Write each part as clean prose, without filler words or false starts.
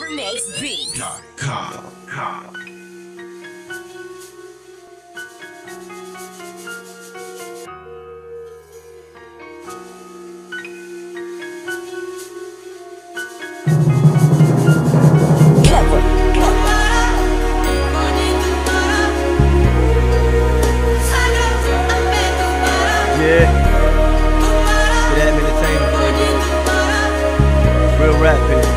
CleverMixBeat.com. Yeah, good at entertainment, baby. Real rap, baby.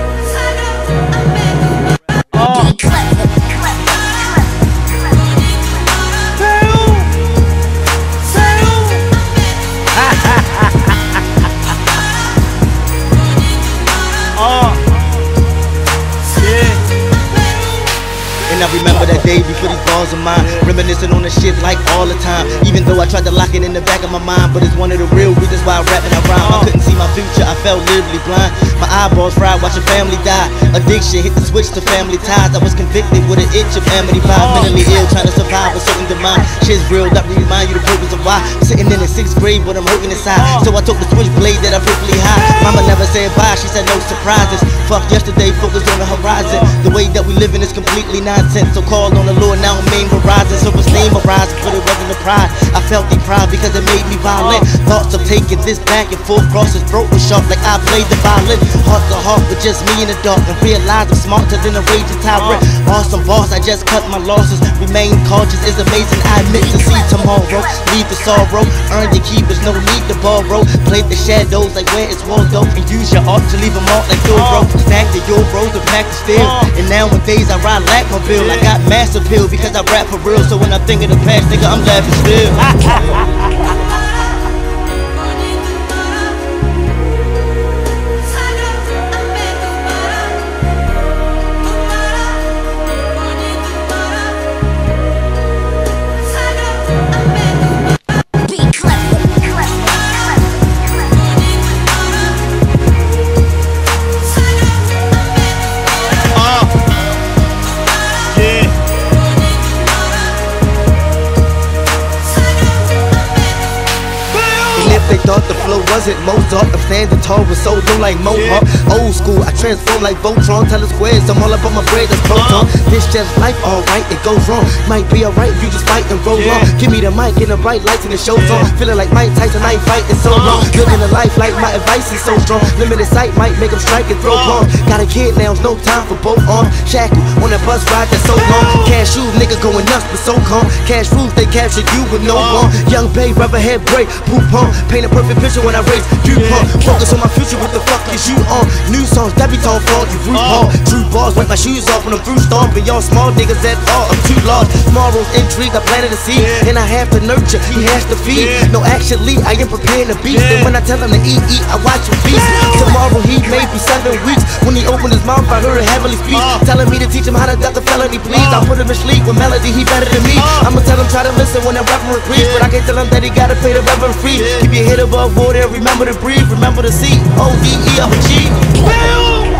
And I remember that day before these bars of mine, reminiscing on the shit like all the time. Even though I tried to lock it in the back of my mind, but it's one of the real reasons why I rap and I rhyme. I couldn't see my future, I felt literally blind. My eyeballs fried watching family die. Addiction hit the switch to family ties. I was convicted with an itch of amity vibe. Mentally ill, trying to survive a certain demand. Shit's real, that remind you the purpose of why. Sitting in the 6th grade, but I'm hurting inside. So I took the switchblade that I perfectly high. Mama never said bye, she said no surprises. Fuck yesterday, focus on the horizon. The way that we living is completely nonsense. So call on the Lord, now I'm main horizon. So his name arise, but it wasn't a pride. I felt deprived because it made me violent. Thoughts of taking this back and forth across his throat was sharp like I played the violin. Heart to heart with just me in the dark, and realize I'm smarter than a raging tyrant. Awesome boss, I just cut my losses. Remain cautious, it's amazing, I admit to see tomorrow. Leave the sorrow, earn your keep, there's no need to borrow. Play the shadows like where it's Waldo, and use your art to leave them all like Doro. Stack the euros and pack the steel, and nowadays I ride Lackmobile. I got mass appeal because I rap for real. So when I think of the past, nigga, I'm laughing still. They thought the flow wasn't Mozart. I'm standing tall with so low like Mohawk. Old school, I transform like Voltron. Tell the squares, I'm all up on my bread, that's proton. This just life, alright, it goes wrong. Might be alright, you just fight and roll on. Give me the mic and the bright lights and the show's on. Feeling like Mike Tyson, I ain't fighting so long. Living a life like my advice is so strong. Limited sight might make them strike and throw bombs. Got a kid now, no time for both arms. Shackled on that bus ride that's so long. Cash shoes, nigga going nuts, but so calm. Cash rules, they capture you with no harm. Young babe, rubber head break, poop on. Paint a perfect picture when I race DuPont. Focus on my future, what the fuck is you on? New songs, debutante fault, you RuPaul. True bars, wipe my shoes off when I'm through stomping. Y'all small niggas at all, I'm too large. Tomorrow's intrigue, I planted a seed, and I have to nurture, he has to feed. No, actually, I am preparing to beast, and when I tell him to eat, I watch him feast. Tomorrow he may be 7 weeks. When he opened his mouth, I heard a heavenly speech, telling me to teach him how to duck a felony, please. I put him in sleep with melody, he better than me. I'ma tell him try to listen when that rapper agrees, but I can't tell him that he gotta pay the reverend free. Keep your head above water, remember to breathe, remember to see O-D-E-O-G.